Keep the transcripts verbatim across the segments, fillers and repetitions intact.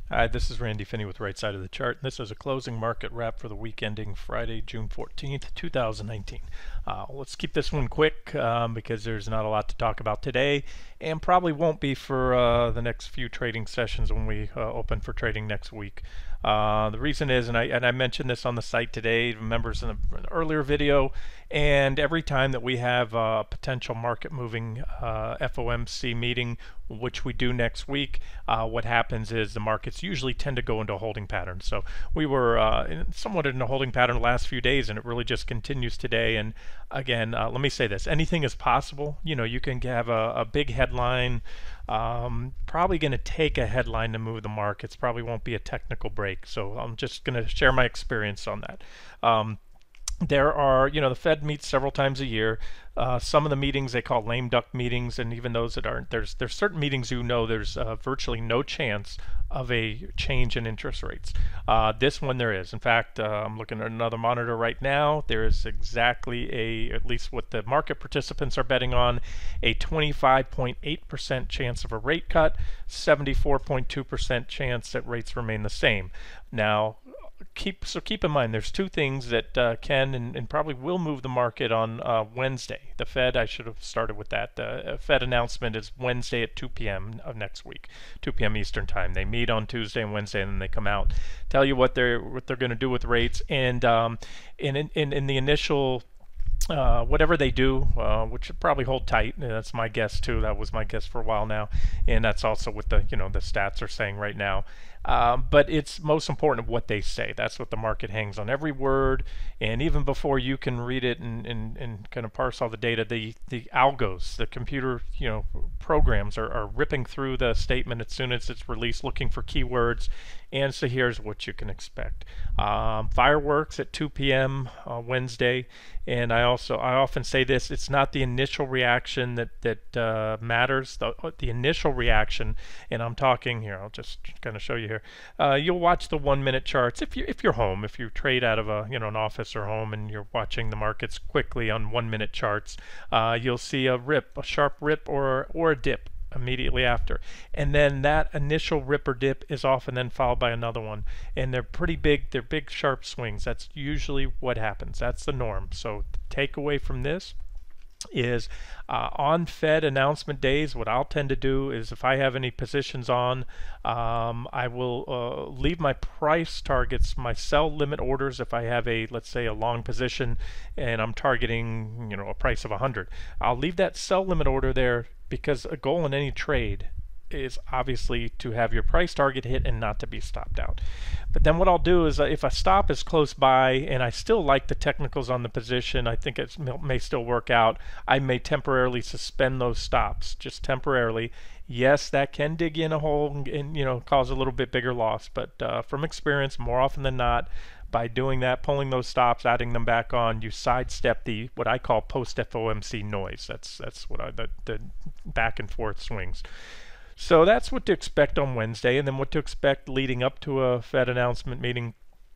Hi, this is Randy Finney with Right Side of the Chart. This is a closing market wrap for the week ending Friday, June fourteenth, two thousand nineteen. Uh, let's keep this one quick um, because there's not a lot to talk about today, and probably won't be for uh, the next few trading sessions when we uh, open for trading next week. Uh, the reason is, and I and I mentioned this on the site today, members in an earlier video, and every time that we have a potential market moving uh, F O M C meeting, which we do next week, uh, what happens is the markets usually tend to go into a holding pattern. So we were uh, in, somewhat in a holding pattern the last few days, and it really just continues today. And again, uh, let me say this: anything is possible. You know, you can have a, a big headline. Um, probably going to take a headline to move the markets. Probably won't be a technical break. So I'm just going to share my experience on that. Um, There are, you know, the Fed meets several times a year. Uh, some of the meetings they call lame duck meetings, and even those that aren't, there's there's certain meetings you know there's uh, virtually no chance of a change in interest rates. Uh, this one there is. In fact, uh, I'm looking at another monitor right now. There is exactly a, at least what the market participants are betting on, a twenty-five point eight percent chance of a rate cut, seventy-four point two percent chance that rates remain the same. Now, keep so keep in mind there's two things that uh, can and, and probably will move the market on uh, Wednesday. The Fed, I should have started with that. The uh, Fed announcement is Wednesday at two p m of next week, two p m Eastern time. They meet on Tuesday and Wednesday, and then they come out, tell you what they're what they're going to do with rates. And um, in, in in the initial uh, whatever they do, uh, which should probably hold tight. And that's my guess too. That was my guess for a while now, and that's also what the you know the stats are saying right now. Um, but it's most important what they say. That's what the market hangs on, every word. And even before you can read it and, and, and kind of parse all the data, the, the algos, the computer you know programs are, are ripping through the statement as soon as it's released, looking for keywords. And so here's what you can expect. Um, fireworks at two p m Uh, Wednesday. And I also I often say this: it's not the initial reaction that that uh, matters. The, the initial reaction, and I'm talking here. I'll just kind of show you here. Uh, you'll watch the one-minute charts if you if you're home, if you trade out of a you know an office or home, and you're watching the markets quickly on one-minute charts. Uh, you'll see a rip, a sharp rip, or or a dip immediately after, and then that initial rip or dip is often then followed by another one, and they're pretty big. They're big sharp swings. That's usually what happens. That's the norm. So the takeaway from this is uh, on Fed announcement days, what I'll tend to do is if I have any positions on, um, I will uh, leave my price targets, my sell limit orders. If I have a, let's say, a long position and I'm targeting, you know, a price of one hundred, I'll leave that sell limit order there, because a goal in any trade is obviously to have your price target hit and not to be stopped out. But then what I'll do is uh, if a stop is close by and I still like the technicals on the position, I think it may still work out, I may temporarily suspend those stops, just temporarily. Yes, that can dig in a hole and, and you know cause a little bit bigger loss, but uh, from experience, more often than not, by doing that, pulling those stops, adding them back on, you sidestep the what I call post F O M C noise. That's that's what I the, the back and forth swings. So that's what to expect on Wednesday, and then what to expect leading up to a Fed announcement meeting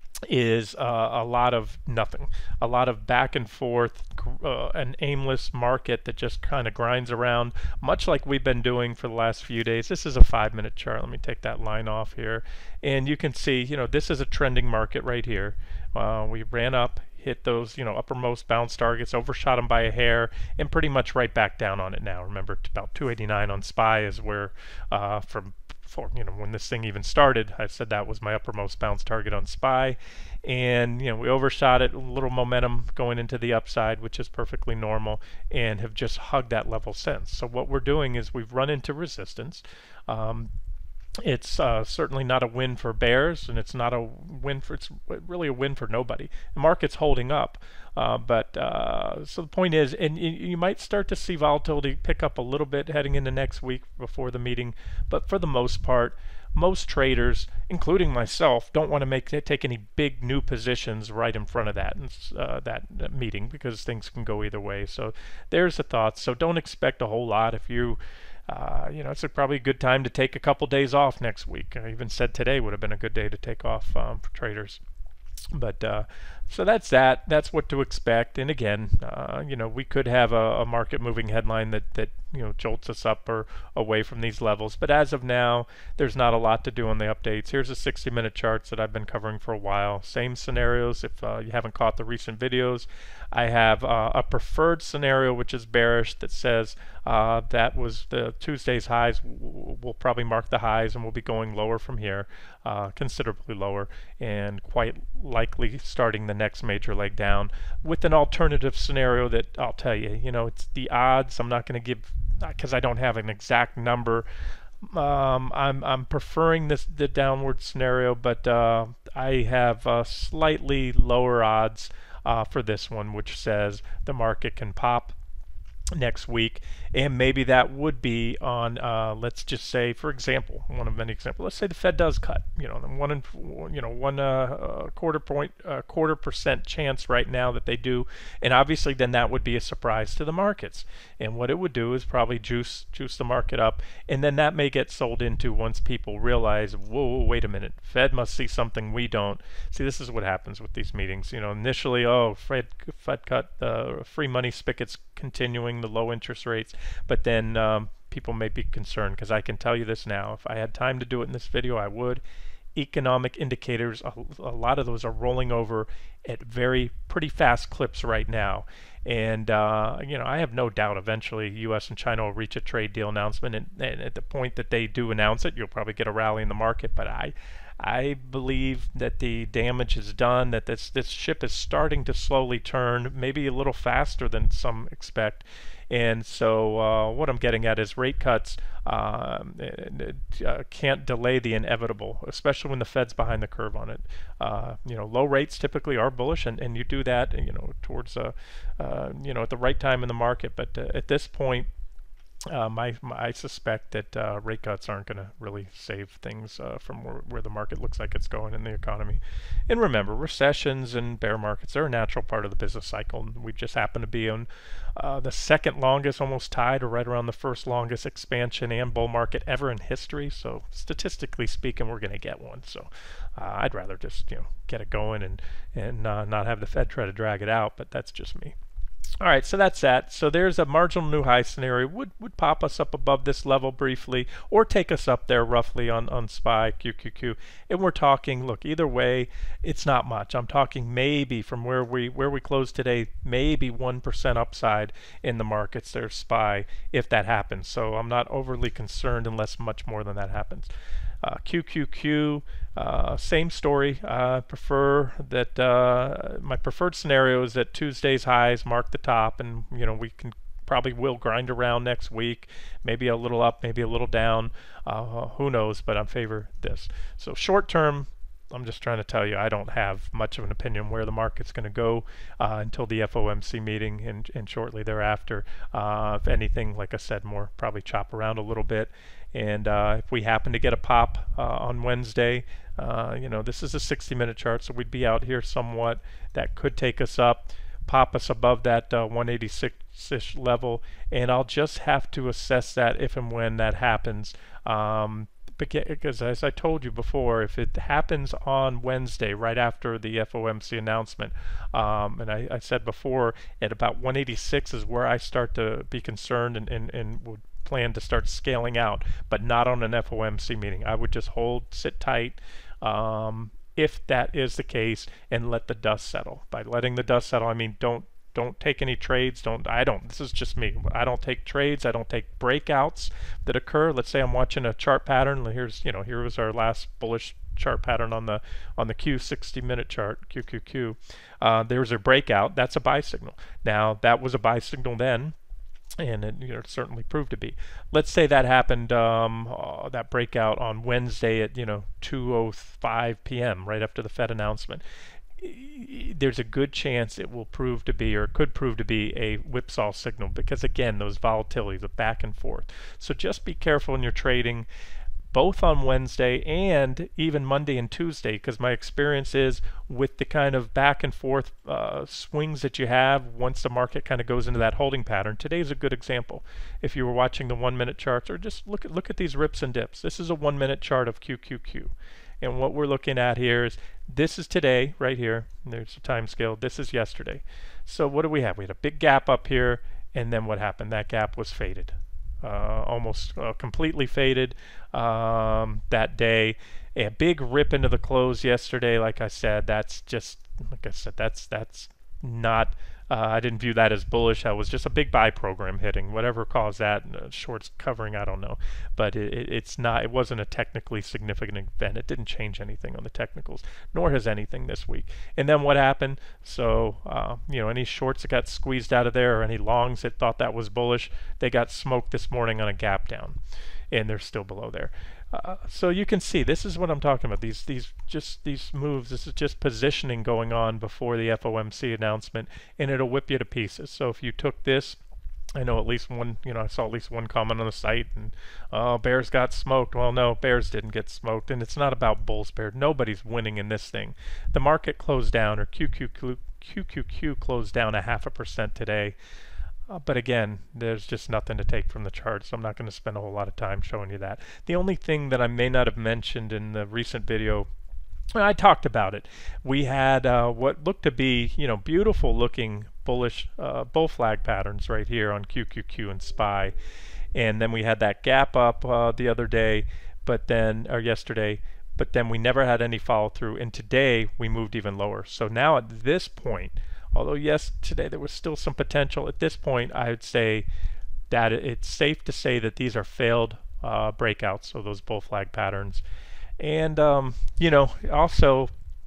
is uh, a lot of nothing, a lot of back and forth, uh, an aimless market that just kind of grinds around, much like we've been doing for the last few days. This is a five-minute chart. Let me take that line off here, and you can see, you know, this is a trending market right here. Uh, we ran up, hit those, you know, uppermost bounce targets, overshot them by a hair, and pretty much right back down on it now. Remember, about two eighty-nine on S P Y is where, uh, from For, you know, when this thing even started, I said that was my uppermost bounce target on S P Y, and you know we overshot it, a little momentum going into the upside, which is perfectly normal, and have just hugged that level since. So what we're doing is we've run into resistance. Um, It's uh, certainly not a win for bears, and it's not a win for, it's really a win for nobody. The market's holding up, uh, but uh, so the point is, and you, you might start to see volatility pick up a little bit heading into next week before the meeting, but for the most part, most traders, including myself, don't want to make take any big new positions right in front of that uh, that meeting, because things can go either way. So there's the thoughts. So don't expect a whole lot. If you Uh, you know, it's a, probably a good time to take a couple days off next week. I even said today would have been a good day to take off um, for traders. But uh, so that's that. That's what to expect. And again, uh, you know, we could have a, a market-moving headline that that you know, jolts us up or away from these levels. But as of now, there's not a lot to do on the updates. Here's the sixty minute charts that I've been covering for a while. Same scenarios. If uh, you haven't caught the recent videos, I have uh, a preferred scenario, which is bearish, that says uh, that was the Tuesday's highs. We'll probably mark the highs and we'll be going lower from here, uh, considerably lower, and quite likely starting the next major leg down, with an alternative scenario that I'll tell you, you know, it's the odds. I'm not going to give, because I don't have an exact number. Um, I'm I'm preferring this the downward scenario, but uh, I have uh, slightly lower odds uh, for this one, which says the market can pop next week, and maybe that would be on uh, let's just say, for example, one of many examples, let's say the Fed does cut, you know, one in, you know one uh, uh, quarter point uh, quarter percent chance right now that they do, and obviously then that would be a surprise to the markets, and what it would do is probably juice juice the market up, and then that may get sold into once people realize, whoa, wait a minute, Fed must see something we don't see. This is what happens with these meetings, you know, initially, oh, Fed Fed cut, uh, free money spigots continuing, the low interest rates, but then um, people may be concerned, because I can tell you this now, if I had time to do it in this video, I would. Economic indicators, a, a lot of those are rolling over at very pretty fast clips right now, and uh, you know, I have no doubt eventually U S and China will reach a trade deal announcement, and, and at the point that they do announce it, you'll probably get a rally in the market, but I I believe that the damage is done, that this this ship is starting to slowly turn, maybe a little faster than some expect. And so uh, what I'm getting at is rate cuts uh, uh, can't delay the inevitable, especially when the Fed's behind the curve on it. Uh, you know, low rates typically are bullish, and, and you do that, you know, towards uh, uh, you know, at the right time in the market. But uh, at this point, Um, I, I suspect that uh, rate cuts aren't going to really save things uh, from where, where the market looks like it's going in the economy. And remember, recessions and bear markets are a natural part of the business cycle. We just happen to be on uh, the second longest, almost tied, or right around the first longest expansion and bull market ever in history. So statistically speaking, we're going to get one. So uh, I'd rather just, you know, get it going and, and uh, not have the Fed try to drag it out, but that's just me. All right, so that's that. So there's a marginal new high scenario. Would would pop us up above this level briefly, or take us up there roughly on on S P Y, Q Q Q. And we're talking, look, either way, it's not much. I'm talking maybe from where we where we closed today, maybe one percent upside in the markets. There's S P Y if that happens. So I'm not overly concerned unless much more than that happens. Uh, Q Q Q, uh, same story. I uh, prefer that uh, my preferred scenario is that Tuesday's highs mark the top, and you know, we can probably will grind around next week, maybe a little up, maybe a little down. Uh, who knows? But I favor this. So short term, I'm just trying to tell you, I don't have much of an opinion where the market's going to go uh, until the F O M C meeting and, and shortly thereafter. Uh, if anything, like I said, more probably chop around a little bit. And uh, if we happen to get a pop uh, on Wednesday, uh, you know, this is a sixty minute chart, so we'd be out here somewhat. That could take us up, pop us above that uh, one eighty-six-ish level, and I'll just have to assess that if and when that happens. Um, Because as I told you before, if it happens on Wednesday, right after the F O M C announcement, um, and I, I said before, at about one eighty-six is where I start to be concerned and, and, and would plan to start scaling out, but not on an F O M C meeting. I would just hold, sit tight, um, if that is the case, and let the dust settle. By letting the dust settle, I mean don't Don't take any trades. Don't I don't. This is just me. I don't take trades. I don't take breakouts that occur. Let's say I'm watching a chart pattern. Here's you know here was our last bullish chart pattern on the on the Q sixty minute chart, Q Q Q. Uh, there's a breakout. That's a buy signal. Now that was a buy signal then, and it you know, certainly proved to be. Let's say that happened, um, uh, that breakout on Wednesday at you know two oh five p m right after the Fed announcement. There's a good chance it will prove to be, or could prove to be, a whipsaw signal, because again, those volatility, the back and forth. So just be careful in your trading, both on Wednesday and even Monday and Tuesday, because my experience is with the kind of back and forth uh, swings that you have once the market kind of goes into that holding pattern. Today's a good example. If you were watching the one minute charts, or just look at look at these rips and dips. This is a one minute chart of Q Q Q. And what we're looking at here is, this is today, right here. There's a time scale. This is yesterday. So what do we have? We had a big gap up here, and then what happened? That gap was faded. uh, almost uh, completely faded um, that day. A big rip into the close yesterday. Like I said, that's just like I said, that's that's not. Uh, I didn't view that as bullish. That was just a big buy program hitting. Whatever caused that, uh, shorts covering, I don't know. But it, it, it's not. It wasn't a technically significant event. It didn't change anything on the technicals, nor has anything this week. And then what happened? So uh, you know, any shorts that got squeezed out of there, or any longs that thought that was bullish, they got smoked this morning on a gap down, and they're still below there. Uh, so you can see this is what I'm talking about. These these just these moves. This is just positioning going on before the F O M C announcement, and it'll whip you to pieces. So if you took this, I know at least one. You know, I saw at least one comment on the site, and oh, bears got smoked. Well, no, bears didn't get smoked, and it's not about bulls bear. Nobody's winning in this thing. The market closed down, or Q Q Q Q Q Q closed down a half a percent today. Uh, but again, there's just nothing to take from the chart, so I'm not going to spend a whole lot of time showing you that. The only thing that I may not have mentioned in the recent video, well, I talked about it. We had uh, what looked to be, you know, beautiful looking bullish uh, bull flag patterns right here on Q Q Q and S P Y, and then we had that gap up uh, the other day, but then or yesterday. But then we never had any follow through, and today we moved even lower. So now at this point, although yes, today there was still some potential, at this point I would say that it's safe to say that these are failed uh, breakouts of those bull flag patterns. And um, you know, also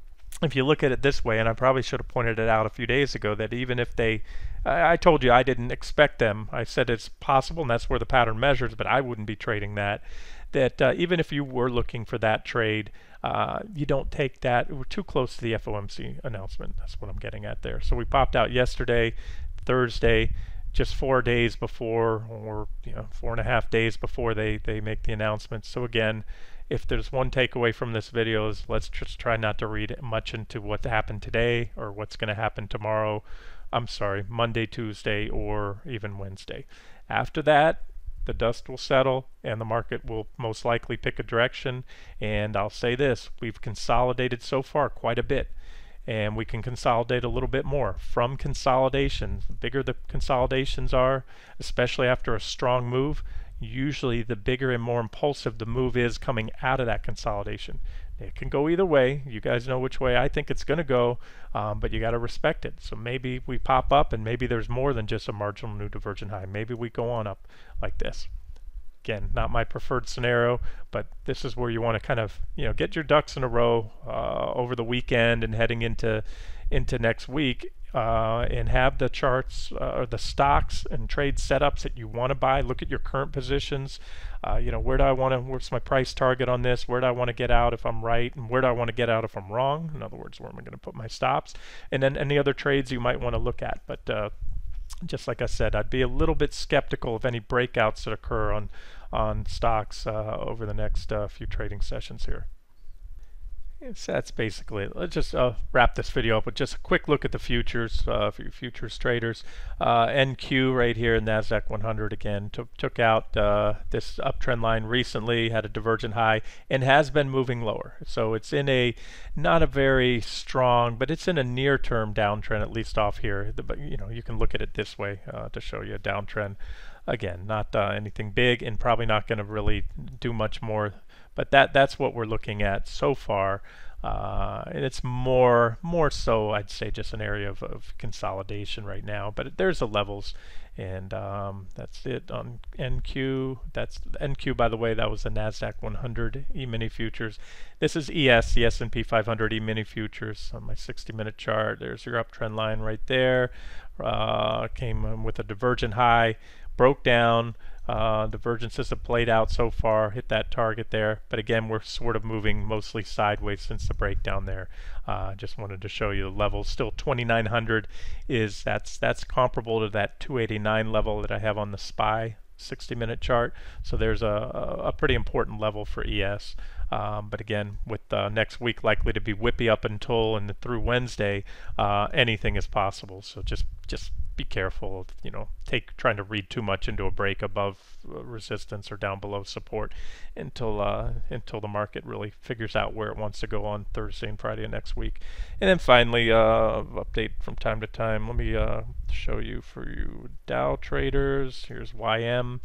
if you look at it this way, and I probably should have pointed it out a few days ago, that even if they, I, I told you I didn't expect them. I said it's possible, and that's where the pattern measures, but I wouldn't be trading that. That uh, even if you were looking for that trade, uh, you don't take that. We're too close to the F O M C announcement. That's what I'm getting at there. So we popped out yesterday, Thursday, just four days before, or you know, four and a half days before they they make the announcement. So again, if there's one takeaway from this video, is let's just try not to read much into what happened today or what's going to happen tomorrow. I'm sorry, Monday, Tuesday, or even Wednesday. After that, the dust will settle and the market will most likely pick a direction. And I'll say this, we've consolidated so far quite a bit, and we can consolidate a little bit more. From consolidation, the bigger the consolidations are, especially after a strong move, usually the bigger and more impulsive the move is coming out of that consolidation. It can go either way. You guys know which way I think it's going to go, um, but you got to respect it. So maybe we pop up and maybe there's more than just a marginal new divergent high. Maybe we go on up like this. Again, not my preferred scenario, but this is where you want to kind of, you know, get your ducks in a row uh, over the weekend and heading into into next week, uh, and have the charts uh, or the stocks and trade setups that you want to buy. Look at your current positions. Uh, you know, where do I want to, where's my price target on this? Where do I want to get out if I'm right? And where do I want to get out if I'm wrong? In other words, where am I going to put my stops? And then any other trades you might want to look at. But uh, just like I said, I'd be a little bit skeptical of any breakouts that occur on, on stocks uh, over the next uh, few trading sessions here. So that's basically it. Let's just uh, wrap this video up with just a quick look at the futures uh, for your futures traders. Uh, N Q right here in NASDAQ one hundred again took, took out uh, this uptrend line recently, had a divergent high, and has been moving lower. So it's in a not a very strong, but it's in a near-term downtrend, at least off here. But you know, you can look at it this way uh, to show you a downtrend. Again, not uh, anything big, and probably not going to really do much more. But that that's what we're looking at so far, uh, and it's more more so I'd say just an area of, of consolidation right now. But there's the levels, and um, that's it on N Q. That's N Q, by the way. That was the NASDAQ one hundred E-mini futures. This is E S, the S and P five hundred E-mini futures on my sixty minute chart. There's your uptrend line right there. Uh, came with a divergent high, broke down. Uh, divergences have played out so far, hit that target there, but again we're sort of moving mostly sideways since the breakdown there. Uh, just wanted to show you the levels. Still twenty-nine hundred is that's that's comparable to that two eighty-nine level that I have on the S P Y sixty minute chart. So there's a, a pretty important level for E S. Um, but again, with uh, next week likely to be whippy up until and through Wednesday, uh, anything is possible. So just just be careful of, you know, take trying to read too much into a break above uh, resistance or down below support until uh, until the market really figures out where it wants to go on Thursday and Friday of next week. And then finally, uh, update from time to time. Let me uh, show you for you Dow traders. Here's Y M.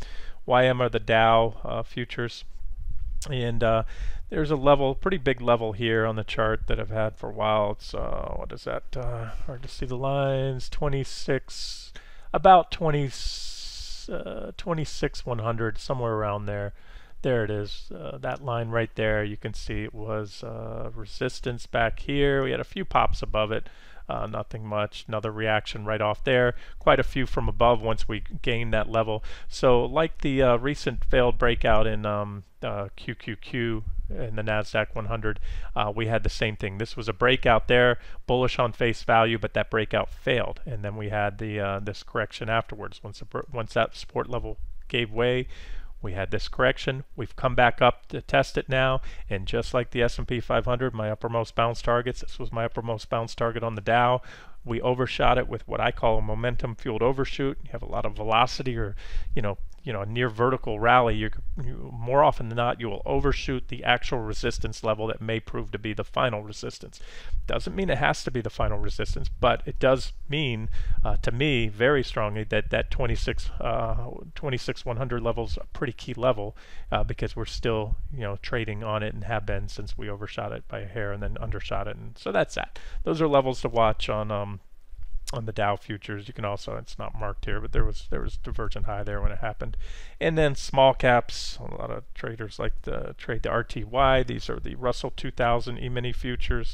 Y M are the Dow uh, futures. And uh, there's a level, pretty big level here on the chart that I've had for a while. It's, uh, what is that? Uh, hard to see the lines. twenty-six, about twenty, uh, twenty-six one hundred, somewhere around there. There it is, uh, that line right there. You can see it was uh, resistance back here. We had a few pops above it. Uh, nothing much. Another reaction right off there. Quite a few from above once we gained that level. So like the uh, recent failed breakout in um, uh, Q Q Q in the NASDAQ one hundred, uh, we had the same thing. This was a breakout there, bullish on face value, but that breakout failed. And then we had the uh, this correction afterwards. Once, the, once that support level gave way, we had this correction. We've come back up to test it now, and just like the S and P five hundred, my uppermost bounce targets, this was my uppermost bounce target on the Dow. We overshot it with what I call a momentum fueled overshoot. You have a lot of velocity, or you know, you know, a near vertical rally. You're, you, more often than not, you will overshoot the actual resistance level that may prove to be the final resistance. Doesn't mean it has to be the final resistance, but it does mean, uh, to me, very strongly that that twenty-six, uh, twenty-six one hundred level is a pretty key level, uh, because we're still, you know, trading on it and have been since we overshot it by a hair and then undershot it. And so that's that. Those are levels to watch on um, on the Dow futures. You can also, it's not marked here, but there was there was divergent high there when it happened. And then small caps, a lot of traders like to trade the R T Y. These are the Russell two thousand E-mini futures.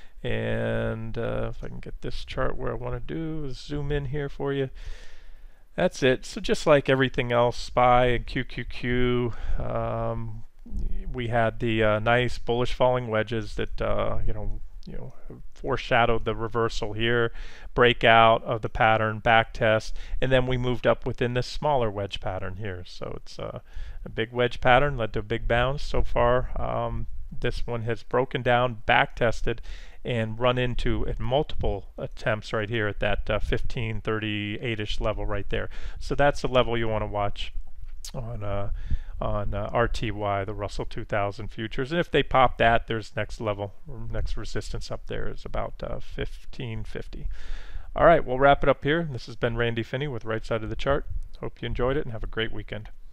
And uh, if I can get this chart where I want to do, is zoom in here for you. That's it. So just like everything else, S P Y and Q Q Q, um, we had the uh, nice bullish falling wedges that uh, you know you know foreshadowed the reversal here, breakout of the pattern, back test, and then we moved up within this smaller wedge pattern here. So it's uh, a big wedge pattern led to a big bounce so far. Um, this one has broken down, back tested, and run into at multiple attempts right here at that uh, fifteen thirty-eight-ish level right there. So that's the level you want to watch on uh, on uh, R T Y, the Russell two thousand futures. And if they pop that, there's next level, next resistance up there is about uh, fifteen fifty. All right, we'll wrap it up here. This has been Randy Finney with Right Side of the Chart. Hope you enjoyed it and have a great weekend.